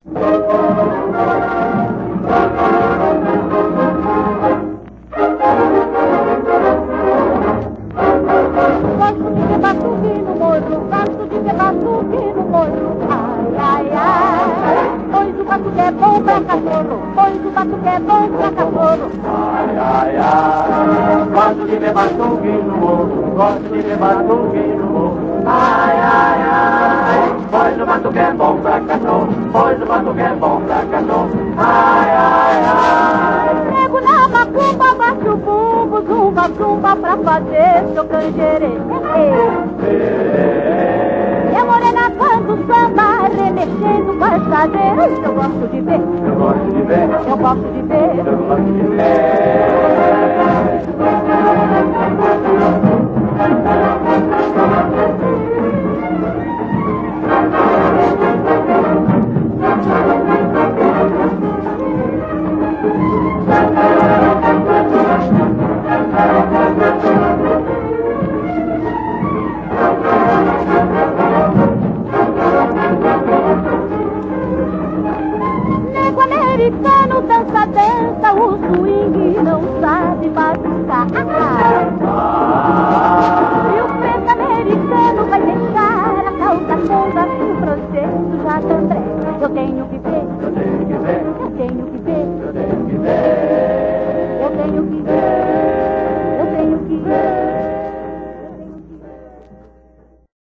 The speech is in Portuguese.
Gosto de ver batuque no morro, gosto de ver batuque no morro. Ai, ai, ai, pois o batuque é bom pra cachorro, pois o batuque é bom pra cachorro. Ai, ai, ai, gosto de ver batuque no morro, gosto de ver batuque no morro. Ai, ai, ai, pois o batuque é bom pra cachorro, pois o batuque é bom pra cachorro. Ai, ai, ai. Pego na macumba, baixo o bumbo, zumba, zumba pra fazer seu canjerê. E a morena canta o samba, remexendo com a estadeira. Eu gosto de ver, Eu gosto de ver, eu gosto de ver.